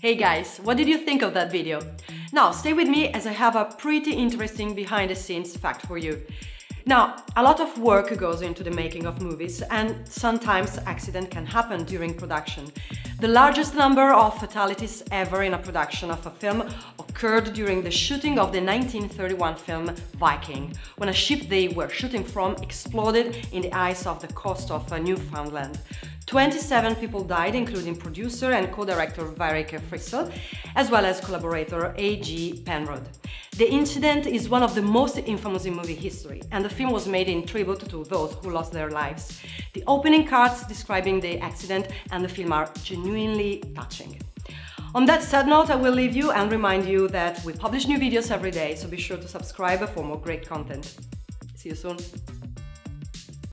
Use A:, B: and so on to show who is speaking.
A: Hey guys, what did you think of that video? Now stay with me as I have a pretty interesting behind-the-scenes fact for you. Now, a lot of work goes into the making of movies and sometimes accident can happen during production. The largest number of fatalities ever in a production of a film occurred during the shooting of the 1931 film Viking, when a ship they were shooting from exploded in the ice off the coast of Newfoundland. 27 people died, including producer and co-director Vera, as well as collaborator A.G. Penrod. The incident is one of the most infamous in movie history, and the film was made in tribute to those who lost their lives. The opening cards describing the accident and the film are genuinely touching. On that sad note, I will leave you and remind you that we publish new videos every day, so be sure to subscribe for more great content. See you soon!